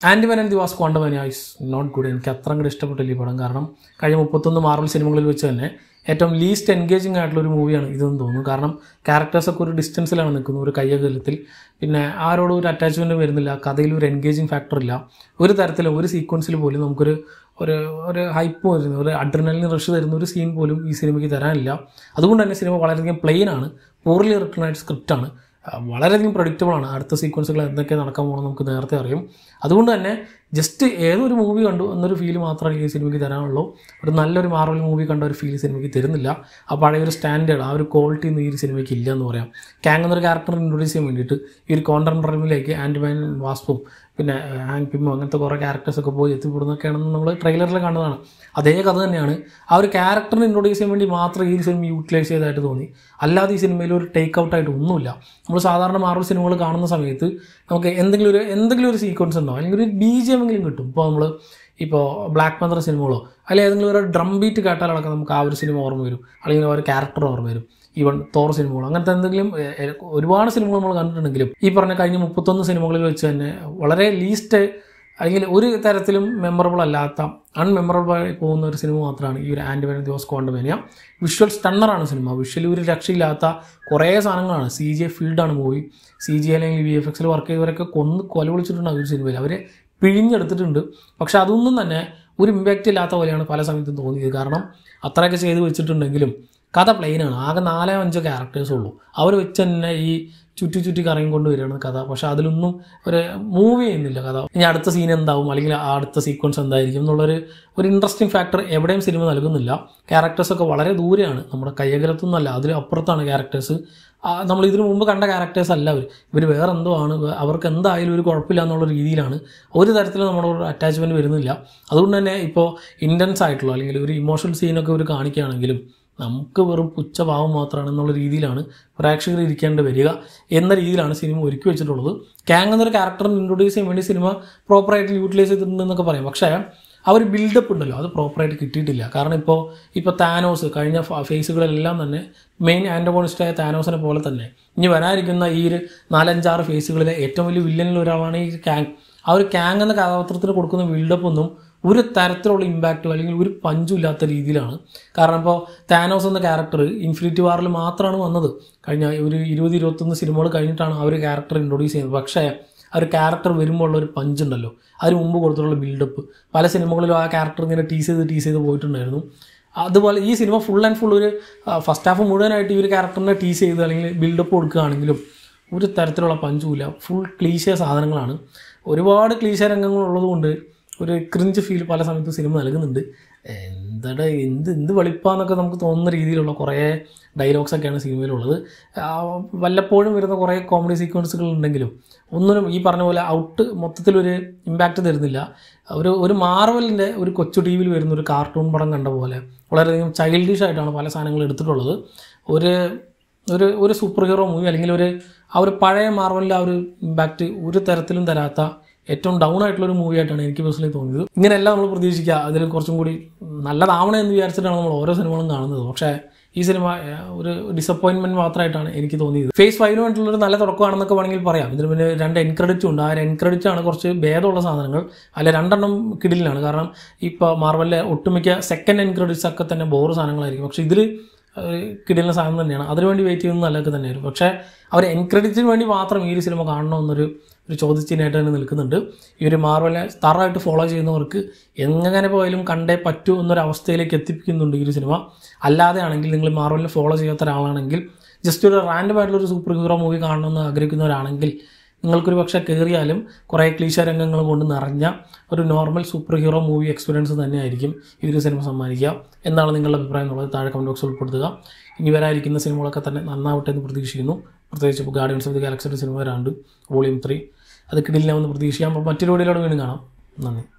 Andaman and the Wasp Quantumania is not good. എനിക്ക് അത്ര അങ്ങോട്ട് ഇഷ്ടപ്പെട്ടില്ല ഈ പടം. കാരണം കഴിഞ്ഞ 31 മാർവൽ സിനിമകളിൽ വെച്ച് തന്നെ ഏറ്റവും ലീസ്റ്റ് എൻഗേജിങ് ആയിട്ടുള്ളൊരു മൂവിയാണ് ഇതെന്ന് തോന്നുന്നു. കാരണം ക്യാരക്ടേഴ്സൊക്കെ ഒരു ഡിസ്റ്റൻസിലാണ് നിൽക്കുന്നത്, ഒരു കയ്യകലത്തിൽ. പിന്നെ ആരോടും ഒരു അറ്റാച്ച്മെൻറ്റ് വരുന്നില്ല, കഥയിൽ ഒരു എൻഗേജിങ് ഫാക്ടർ ഇല്ല. ഒരു തരത്തിലും ഒരു സീക്വൻസിൽ പോലും നമുക്കൊരു ഒരു ഒരു ഹൈപ്പ് വരുന്ന ഒരു അഡ്രിനലിന് റഷ് തരുന്ന ഒരു സീൻ പോലും ഈ സിനിമയ്ക്ക് തരാനില്ല. അതുകൊണ്ട് തന്നെ സിനിമ വളരെയധികം പ്ലെയിനാണ്, പോർലി റിട്ടൺ ആയിട്ട് സ്ക്രിപ്റ്റാണ്, വളരെയധികം പ്രഡിക്റ്റബിളാണ്. അടുത്ത സീക്വൻസുകൾ എന്തൊക്കെ നടക്കാൻ പോകണം നമുക്ക് നേരത്തെ അറിയും. അതുകൊണ്ട് തന്നെ ജസ്റ്റ് ഏതൊരു മൂവി കണ്ടു എന്നൊരു ഫീൽ മാത്രമേ ഈ സിനിമയ്ക്ക് തരാനുള്ളൂ. ഒരു നല്ലൊരു മാർവൽ മൂവി കണ്ട ഒരു ഫീൽ സിനിമയ്ക്ക് തരുന്നില്ല. ആ പഴയൊരു സ്റ്റാൻഡേർഡ്, ആ ഒരു ക്വാളിറ്റി ഒന്നും ഈ സിനിമയ്ക്ക് ഇല്ല എന്ന് പറയാം. കാങ് എന്നൊരു ക്യാരക്ടർ ഇൻട്രൊഡ്യൂസ് ചെയ്യാൻ വേണ്ടിയിട്ട് ഈ ഒരു കോണ്ടംപററിയിലേക്ക് ആൻഡ്മാൻ വാസ്പും പിന്നെ ഹാങ് പിമ്മോ അങ്ങനത്തെ കുറേ ക്യാരക്ടേഴ്സൊക്കെ പോയി എത്തിപ്പെടുന്നൊക്കെയാണെന്ന് നമ്മൾ ട്രെയിലറിൽ കണ്ടതാണ്. അതേ കഥ തന്നെയാണ്. ആ ഒരു ക്യാരക്ടറിനെ ഇൻട്രൊഡ്യൂസ് ചെയ്യാൻ വേണ്ടി മാത്രം ഈ സിനിമ യൂട്ടിലൈസ് ചെയ്തതായിട്ട് തോന്നി. അല്ലാതെ ഈ സിനിമയിൽ ഒരു ടേക്ക് ഔട്ടായിട്ട് ഒന്നുമില്ല. നമ്മൾ സാധാരണ മാർവൽ സിനിമകൾ കാണുന്ന സമയത്ത് നമുക്ക് എന്തെങ്കിലും ഒരു സീക്വൻസ് ഉണ്ടോ, അല്ലെങ്കിൽ ഒരു BGM എങ്കിലും കിട്ടും. ഇപ്പോൾ ബ്ലാക്ക് പന്തർ സിനിമകളോ അല്ലെങ്കിൽ ഏതെങ്കിലും ഒരു ഡ്രം ബീറ്റ് കേട്ടാലടക്കം നമുക്ക് ആ ഒരു സിനിമ ഓർമ്മ വരും, അല്ലെങ്കിൽ ആ ഒരു ക്യാരക്ടർ ഓർമ്മ വരും. ഈവൻ തോർ സിനിമകൾ അങ്ങനത്തെ എന്തെങ്കിലും ഒരുപാട് സിനിമകൾ നമ്മൾ കണ്ടിട്ടുണ്ടെങ്കിലും ഈ പറഞ്ഞ കഴിഞ്ഞ 31 സിനിമകളിൽ വെച്ച് തന്നെ വളരെ ലീസ്റ്റ് അല്ലെങ്കിൽ ഒരു തരത്തിലും മെമ്മറബിൾ അല്ലാത്ത അൺമെമ്മറബിളായി പോകുന്ന ഒരു സിനിമ മാത്രമാണ് ഈ ഒരു Ant Man and the Wasp Quantumania. Visual സ്റ്റണ്ണറാണ് സിനിമ. വിഷ്വലി ഒരു രക്ഷയില്ലാത്ത കുറേ സാധനങ്ങളാണ്. CGI ഫീൽഡാണ് മൂവി. CGI അല്ലെങ്കിൽ VFX വർക്ക് ചെയ്തവരൊക്കെ കൊല വിളിച്ചിട്ടുണ്ട് ഒരു സിനിമയിൽ. അവരെ പിഴിഞ്ഞെടുത്തിട്ടുണ്ട്. പക്ഷെ അതൊന്നും തന്നെ ഒരു ഇമ്പാക്റ്റ് ഇല്ലാത്ത പോലെയാണ് പല സമയത്തും തോന്നിയത്. കാരണം അത്രയൊക്കെ ചെയ്ത് വെച്ചിട്ടുണ്ടെങ്കിലും കഥ പ്ലെയിനാണ്. ആകെ 4-5 ക്യാരക്ടേഴ്സ് ഉള്ളൂ. അവർ വെച്ച് തന്നെ ഈ ചുറ്റി കറങ്ങി കൊണ്ടുവരികയാണ് കഥ. പക്ഷെ അതിലൊന്നും ഒരു മൂവ് ചെയ്യുന്നില്ല കഥ. ഇനി അടുത്ത സീൻ എന്താവും അല്ലെങ്കിൽ അടുത്ത സീക്വൻസ് എന്തായിരിക്കും എന്നുള്ളൊരു ഇൻട്രസ്റ്റിംഗ് ഫാക്ടർ എവിടെയും സിനിമ നൽകുന്നില്ല. ക്യാരക്ടേഴ്സൊക്കെ വളരെ ദൂരെയാണ്, നമ്മുടെ കയ്യകലത്തൊന്നുമല്ല, അതിൽ അപ്പുറത്താണ് ക്യാരക്ടേഴ്സ്. നമ്മൾ ഇതിനു മുമ്പ് കണ്ട ക്യാരക്ടേഴ്സ് അല്ല ഇവർ വേറെ എന്തോ ആണ്. അവർക്ക് എന്തായാലും ഒരു കുഴപ്പമില്ല എന്നുള്ള രീതിയിലാണ്. ഒരു തരത്തിലും നമ്മുടെ ഒരു അറ്റാച്ച്മെൻറ്റ് വരുന്നില്ല. അതുകൊണ്ട് തന്നെ ഇപ്പോൾ ഇൻറ്റൻസ് ആയിട്ടുള്ള അല്ലെങ്കിൽ ഒരു ഇമോഷണൽ സീനൊക്കെ ഇവർ കാണിക്കുകയാണെങ്കിലും നമുക്ക് വെറും പുച്ഛഭാവം മാത്രമാണ് എന്നുള്ള രീതിയിലാണ് പ്രേക്ഷകർ ഇരിക്കേണ്ടി വരിക എന്ന രീതിയിലാണ് സിനിമ ഒരുക്കി വെച്ചിട്ടുള്ളത്. കാങ് എന്നൊരു ക്യാരക്ടറിനെ ഇൻട്രൊഡ്യൂസ് ചെയ്യാൻ വേണ്ടി സിനിമ പ്രോപ്പറായിട്ട് യൂട്ടിലൈസ് ചെയ്തിട്ടുണ്ടെന്നൊക്കെ പറയാം. പക്ഷേ ആ ഒരു ബിൽഡപ്പ് ഉണ്ടല്ലോ, അത് പ്രോപ്പറായിട്ട് കിട്ടിയിട്ടില്ല. കാരണം ഇപ്പോൾ താനോസ് കഴിഞ്ഞ ഫേസുകളിലെല്ലാം തന്നെ മെയിൻ ആൻറ്റഗോണിസ്റ്റായ താനോസിനെ പോലെ തന്നെ ഇനി വരാനിരിക്കുന്ന ഈ ഒരു 4-5-6 ഫേസുകളിലെ ഏറ്റവും വലിയ വില്ലനിൽ ഒരാളാണ് ഈ കാങ്. ആ ഒരു കാങ് എന്ന കഥാപാത്രത്തിന് കൊടുക്കുന്ന ബിൽഡപ്പ് ഒന്നും ഒരു തരത്തിലുള്ള ഇമ്പാക്റ്റോ അല്ലെങ്കിൽ ഒരു പഞ്ചും ഇല്ലാത്ത രീതിയിലാണ്. കാരണം ഇപ്പോൾ താനോസ് എന്ന ക്യാരക്ടർ ഇൻഫിനിറ്റി വാറിൽ മാത്രമാണ് വന്നത്. കഴിഞ്ഞ ഒരു 20-21 സിനിമകൾ കഴിഞ്ഞിട്ടാണ് ആ ഒരു ക്യാരക്ടർ ഇൻട്രൊഡ്യൂസ് ചെയ്യുന്നത്. പക്ഷേ ആ ഒരു ക്യാരക്ടർ വരുമ്പോൾ ഉള്ളൊരു പഞ്ചുണ്ടല്ലോ, അതിന് മുമ്പ് കൊടുത്തിട്ടുള്ള ബിൽഡപ്പ് പല സിനിമകളിലും ആ ക്യാരക്ടർ ഇങ്ങനെ ടീസ് ചെയ്ത് പോയിട്ടുണ്ടായിരുന്നു. അതുപോലെ ഈ സിനിമ ഫുൾ ആൻഡ് ഫുൾ ഒരു ഫസ്റ്റ് ഹാഫ് മുഴുവനായിട്ട് ഈ ഒരു ക്യാരക്ടറിനെ ടീസ് ചെയ്ത് അല്ലെങ്കിൽ ബിൽഡപ്പ് കൊടുക്കുകയാണെങ്കിലും ഒരു തരത്തിലുള്ള പഞ്ചുമില്ല. ഫുൾ ക്ലീശേ സാധനങ്ങളാണ്. ഒരുപാട് ക്ലീശേ രംഗങ്ങളുള്ളതുകൊണ്ട് ഒരു ക്രിഞ്ച് ഫീൽ പല സമയത്തും സിനിമ നൽകുന്നുണ്ട്. എന്ത് വെളിപ്പാന്നൊക്കെ നമുക്ക് തോന്നുന്ന രീതിയിലുള്ള കുറേ ഡയലോഗ്സൊക്കെയാണ് സിനിമയിലുള്ളത്. വല്ലപ്പോഴും വരുന്ന കുറേ കോമഡി സീക്വൻസുകൾ ഉണ്ടെങ്കിലും ഒന്നിനും ഈ പറഞ്ഞ പോലെ മൊത്തത്തിലൊരു ഇമ്പാക്റ്റ് തരുന്നില്ല. ഒരു മാർവലിൻ്റെ ഒരു കൊച്ചു TV വരുന്ന ഒരു കാർട്ടൂൺ പടം കണ്ട പോലെ വളരെയധികം ചൈൽഡിഷ് ആയിട്ടാണ് പല സാധനങ്ങളും എടുത്തിട്ടുള്ളത്. ഒരു സൂപ്പർ ഹീറോ മൂവി അല്ലെങ്കിൽ ആ ഒരു പഴയ മാർവലിൻ്റെ ആ ഒരു ഇമ്പാക്റ്റ് ഒരു തരത്തിലും തരാത്ത ഏറ്റവും ഡൗൺ ആയിട്ടുള്ളൊരു മൂവിയായിട്ടാണ് എനിക്ക് പേഴ്സണലി തോന്നിയത്. ഇങ്ങനെയെല്ലാം നമ്മൾ പ്രതീക്ഷിക്കുക, അതിൽ കുറച്ചും കൂടി നല്ലതാവണം എന്ന് വിചാരിച്ചിട്ടാണ് നമ്മൾ ഓരോ സിനിമകളും കാണുന്നത്. പക്ഷേ ഈ സിനിമ ഒരു ഡിസപ്പോയിൻമെൻറ്റ് മാത്രമായിട്ടാണ് എനിക്ക് തോന്നിയത്. ഫേസ് 5 വേണ്ടിയുള്ളൊരു നല്ല തുടക്കമാണെന്നൊക്കെ വേണമെങ്കിൽ പറയാം. ഇതിന് പിന്നെ 2 എൻക്രെഡിറ്റും ഉണ്ട്. ആ 2 എൻക്രെഡിറ്റാണ് കുറച്ച് ഭേദമുള്ള സാധനങ്ങൾ. അതിൽ 2 കിടിലാണ്. കാരണം ഇപ്പോൾ മാർവലിലെ ഒട്ടുമിക്ക സെക്കൻഡ് എൻക്രെഡിറ്റ്സ് ഒക്കെ തന്നെ ബോറ് സാധനങ്ങളായിരിക്കും. പക്ഷേ ഇതിൽ കിടിലുന്ന സാധനം തന്നെയാണ്. അതിനുവേണ്ടി വെയിറ്റ് ചെയ്യുന്നത് നല്ലതൊക്കെ തന്നെയായിരുന്നു. പക്ഷേ അവർ എൻക്രെഡിറ്റിന് വേണ്ടി മാത്രം ഈ ഒരു സിനിമ കാണണമെന്നൊരു ചോദ്യചിഹ്നമായിട്ട് തന്നെ നിൽക്കുന്നുണ്ട്. ഈ ഒരു മാർവലിനെ തറവായിട്ട് ഫോളോ ചെയ്യുന്നവർക്ക് എങ്ങനെ പോയാലും കണ്ടേ പറ്റൂ എന്നൊരവസ്ഥയിലേക്ക് എത്തിപ്പിക്കുന്നുണ്ട് ഈ ഒരു സിനിമ. അല്ലാതെ ആണെങ്കിൽ നിങ്ങൾ മാർവലിനെ ഫോളോ ചെയ്യാത്ത ഒരാളാണെങ്കിൽ ജസ്റ്റ് ഒരു റാൻഡം ആയിട്ടുള്ളൊരു സൂപ്പർ ഹീറോ മൂവി കാണണമെന്ന് ആഗ്രഹിക്കുന്നവരാണെങ്കിൽ നിങ്ങൾക്കൊരു പക്ഷേ കയറിയാലും കുറേ ക്ലീശ രംഗങ്ങൾ കൊണ്ട് നിറഞ്ഞ ഒരു normal super hero movie experience തന്നെയായിരിക്കും ഈ ഒരു സിനിമ സമ്മാനിക്കുക. എന്താണ് നിങ്ങളുടെ അഭിപ്രായം എന്നുള്ളത് താഴെ കമൻറ്റ് ബോക്സിൽ ഉൾപ്പെടുത്തുക. ഇനി വരാനിരിക്കുന്ന സിനിമകളൊക്കെ തന്നെ നന്നാവട്ടെ എന്ന് പ്രതീക്ഷിക്കുന്നു. പ്രത്യേകിച്ച് ഇപ്പോൾ ഗാർഡിയൻസ് ഓഫ് ദി ഗാലക്സിയുടെ സിനിമ വരാണ്ട് വോളിയം 3 അത് കിടിലാമെന്ന് പ്രതീക്ഷിക്കാം. അപ്പോൾ മറ്റൊരു വീഡിയോയിലൂടെ വീണ്ടും കാണാം. നന്ദി.